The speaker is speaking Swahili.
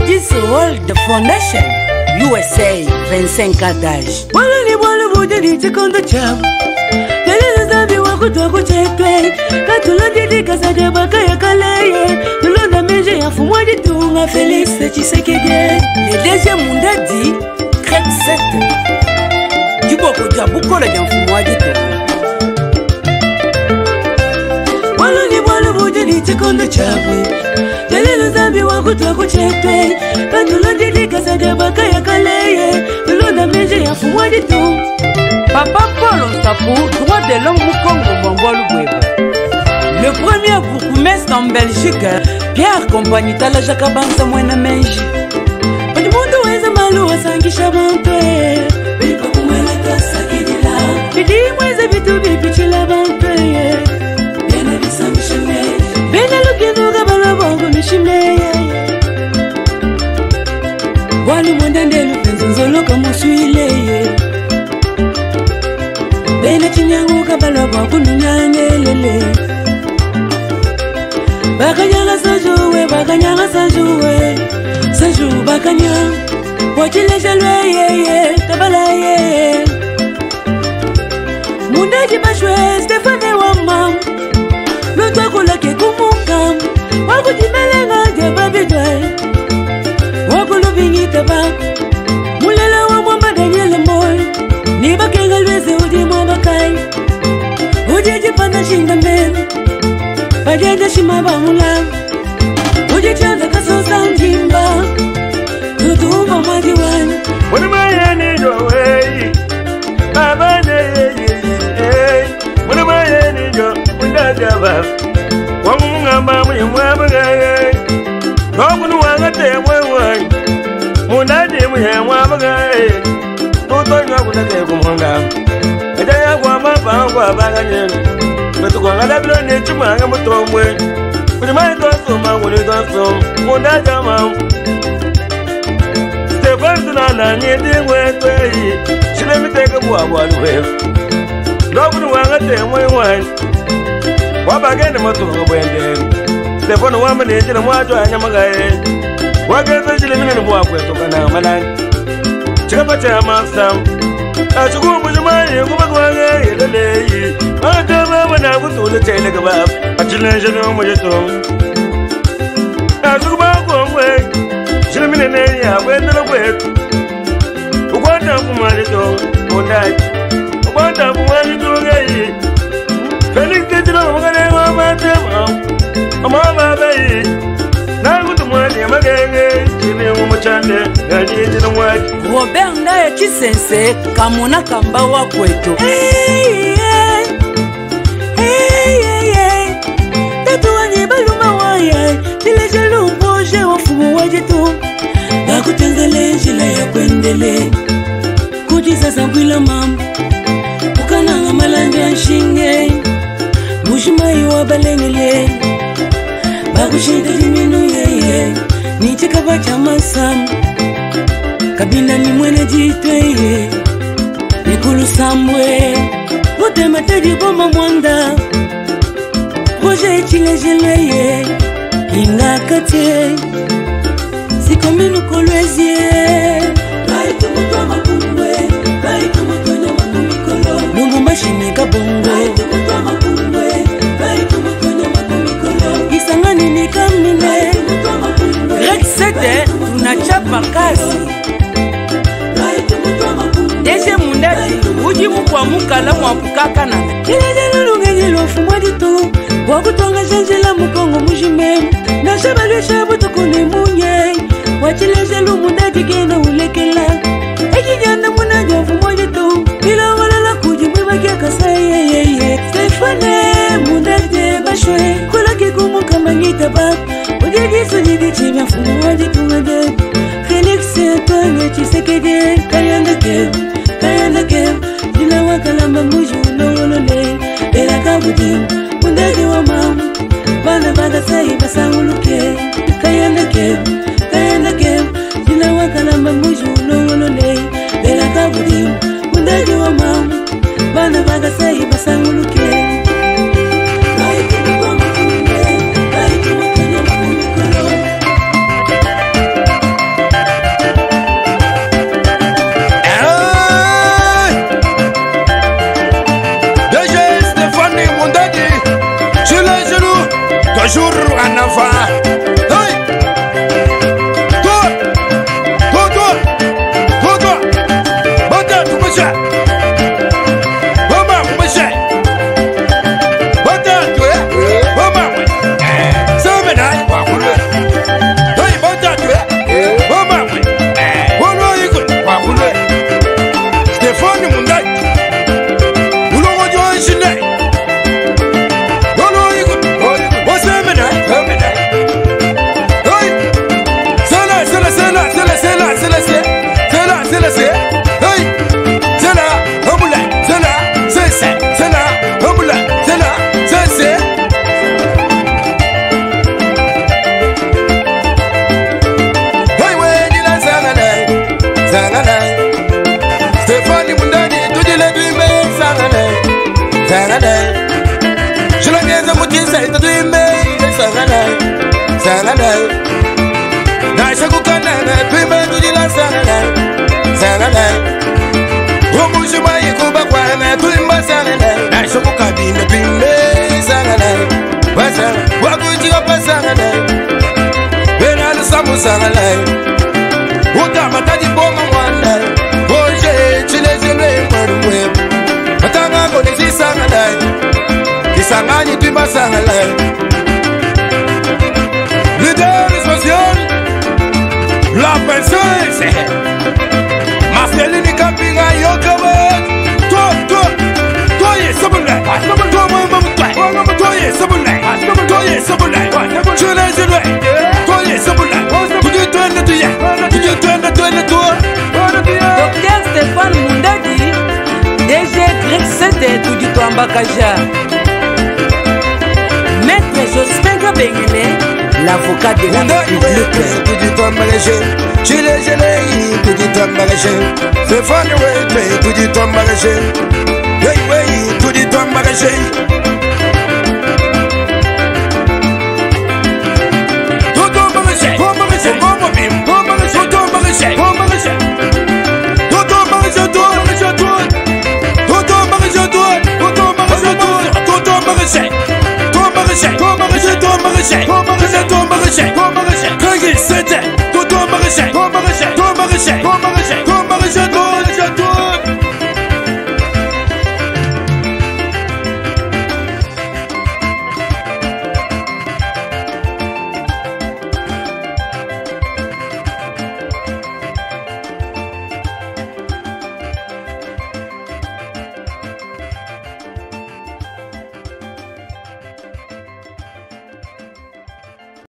Ladies World Foundation, USA, 25 adages. Wala ni wala muda ni chikondo chabu. Dalila zambi wako tuwako chekwe. Katula didi kasade baka ya kaleye. Tulonda meje ya fumwaji tunga Félix Tshisekedi. Le deuxième mandat dit crête 7. Du boko dia bukola dia fumwaji tunga. Wala ni wala muda ni chikondo chabu. Dalila zambi wako tuwako chekwe. Katula didi kasade baka ya kaleye. Tulonda meje ya fumwaji tunga. Papa Paul Onsapou, droit de l'homme Congo Bongol Webo. Le premier bourgmestre en Belgique, Pierre Compagnie Tala Jakabansa Mwena Menji. Padi mundu weza malu wasangisha bante. Bipa kumwela kasa kidila. Bidi mweze vitu bipichila bante. Bena bisamisha meji. Bena lukinuga bala bongo nishime. Wali mwendende lupenzo nzolo kamusuile. Bena chinyangu kabalo boku nunyangelele. Bakanyanga sajuwe, bakanyanga sajuwe. Saju bakanya. Wachile shalwe ye, kabala ye. Mundaji bashwe, Stefane wamam. Lutwa kulake kumukam. Waku jimelenga jeba bidwe. Waku lubingi taba. Mulela wa mwamba Daniel Moy. Niba kenga lweze udi mwamba kai. Ujeji panda shinda mbele. Bajeja shima bamula. Ujechaza kasosa mjimba. Tutuumba mwadi wana. Mwana maya nijo wey. Baba ne ye. Mwana maya nijo munda jaba. Wangu ngamba mwenye mwaba gaye. Nokunu wanga te mwenye. Munda di mwenye mwaba gaye. Tutonya kuna te kumwanga. Ejaya kwa mapa kwa baga nyeni. Betu kwa ngada bilo ni chuma nga mutomwe. Kuni mai tonso manguni tonso. Munda jama. Stefan tunana nyedi mwetweyi. Shile miteke buwa waluwe. Nokunu wanga te mwenye. Wabagende matuka bwende. Stefan wama ni jina mwajo anyamagaye. Wageze jile minene buwa kwetu kana malani. Chikapa cha masam. Achukumbu jumaye kubagwanga yeleleyi. Atama wana kutule chele kabab. Achilenje no mojeto. Achukuba kongwe. Chile minene ya wendela kwetu. Ukwanda kumalito. Mondai. Ukwanda kumalito gayi. Félix Tshisekedi wakane wa matema. Amama bayi. Nakutumwani amagenge. Chile umuchande. Gajiji na mwaki. Robert Ndaye Chisense, Kamuna Kamba wa kwetu. Tatu wani baluma waye. Nileje lumboje wafumu wajitu. Nakutenzele njila ya kwendele. Kujisa sakwila mamu. Ukananga malanja nshinge. Mushimai wa balengele. Bakushinda jiminu yeye. Nichikaba cha masamu. Kabila ni mwene jitweye. Nikulu samwe. Mutema tedi boma mwanda. Roje chile jelweye. Inga kate. Siko minu kolwezie. Laitu mutwa makumwe. Laitu mutwa nyama kumikolo. Lumbu mashine kabongo. Laitu mutwa makumwe. Laitu mutwa nyama kumikolo. Isangani ni kamine. Laitu mutwa makumwe. Greg 7, tunachapa kazi. Deuxième mandat dit uji mukwa mukala mwapukaka na. Ile lulungenye lofumwa ditu. Wakutonga janjela mukongo mujime. Na shabale shabu tukune munye. Wachileze lumunda digena ulekela. Eki janda muna jofumwa ditu. Ila walala kujimwe bakia kasaye. Stefane munda de bashwe. Kula kikumu kama ngitaba. Ujegisu jidi chimya fumwa ditu ngade. Félix Tshisekedi kayanda ke dina wakalamba muju lolole era kabudi mundaji wa mamu bana baga sai basanguluke kayanda ke dina wakalamba muju lolole era kabudi mundaji wa mamu bana baga sai basanguluke. Maître Jospin Kabengele, l'avocat de la République. Hey, way, to the